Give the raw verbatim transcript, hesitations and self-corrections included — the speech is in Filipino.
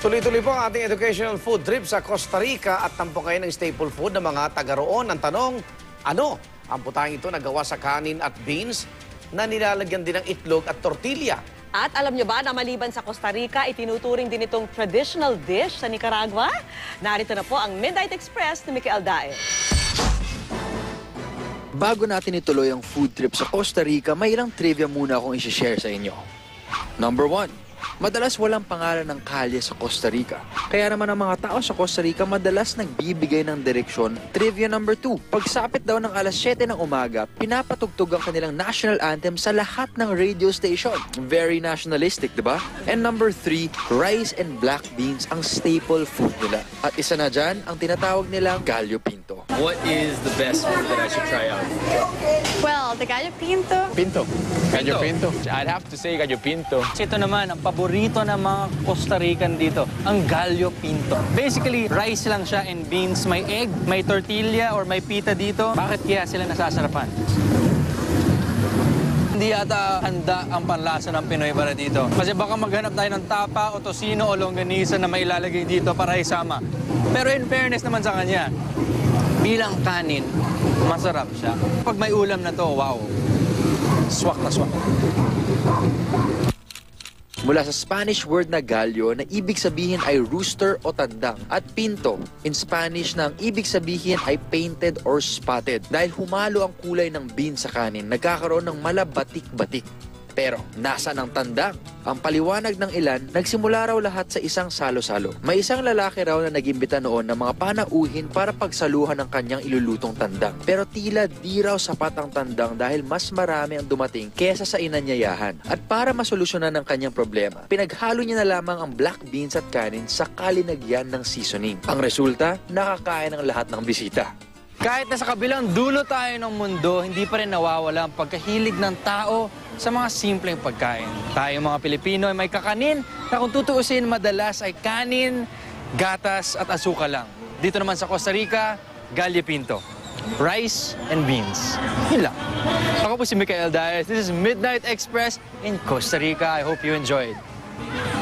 Tuloy-tuloy po ang ating educational food trip sa Costa Rica at tampo kayo ng staple food ng mga taga roon. Ang tanong, ano ang putahing ito na gawa sa kanin at beans na nilalagyan din ng itlog at tortilla? At alam nyo ba na maliban sa Costa Rica, itinuturing din itong traditional dish sa Nicaragua? Narito na po ang Midnight Express ni Mikel Dae. Bago natin ituloy ang food trip sa Costa Rica, may ilang trivia muna akong isi-share sa inyo. Number one, madalas walang pangalan ng kalye sa Costa Rica. Kaya naman ang mga tao sa Costa Rica madalas nagbibigay ng direksyon. Trivia number two, pagsapit daw ng alas siyete ng umaga, pinapatugtog ang kanilang national anthem sa lahat ng radio station. Very nationalistic, diba? And number three, rice and black beans ang staple food nila. At isa na dyan, ang tinatawag nilang gallo pinto. What is the best food that I should try out? Well, the gallo pinto. Pinto. Gallo pinto. I'd have to say gallo pinto. Ito naman, ang paborito ng mga Costa Rican dito, ang gallo pinto. Basically, rice lang siya and beans. May egg, may tortilla or may pita dito. Bakit kaya sila nasasarapan? Hindi yata handa ang panlasa ng Pinoy para dito. Kasi baka maghanap tayo ng tapa o tosino o longganisa na mailalagay dito para isama. Pero in fairness naman sa kanya, bilang kanin, masarap siya. Pag may ulam na to, wow, swak na swak. Mula sa Spanish word na gallo na ibig sabihin ay rooster o tandang at pinto in Spanish na ang ibig sabihin ay painted or spotted dahil humalo ang kulay ng bean sa kanin, nagkakaroon ng malabatik-batik. Pero nasa ng tandang? Ang paliwanag ng ilan, nagsimula raw lahat sa isang salo-salo. May isang lalaki raw na nagimbita noon ng mga panauhin para pagsaluhan ng kanyang ilulutong tandang. Pero tila di raw sapat ang tandang dahil mas marami ang dumating kesa sa inanyayahan. At para masolusyonan ang kanyang problema, pinaghalo niya na lamang ang black beans at kanin sa kalinagyan ng seasoning. Ang resulta, nakakain ang lahat ng bisita. Kahit na sa kabilang dulo tayo ng mundo, hindi pa rin nawawala ang pagkahilig ng tao sa mga simpleng pagkain. Tayo mga Pilipino ay may kakanin na kung tutuusin madalas ay kanin, gatas at asuka lang. Dito naman sa Costa Rica, gallo pinto, rice and beans. Yun lang. Ako po si Mikel Dae. This is Midnight Express in Costa Rica. I hope you enjoyed.